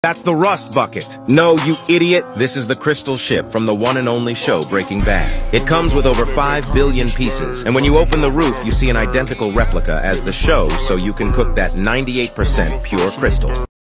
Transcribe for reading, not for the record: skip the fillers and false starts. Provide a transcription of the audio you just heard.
That's the rust bucket. No, you idiot. This is the crystal ship from the one and only show Breaking Bad. It comes with over 5 billion pieces, and when you open the roof, you see an identical replica as the show, so you can cook that 98% pure crystal.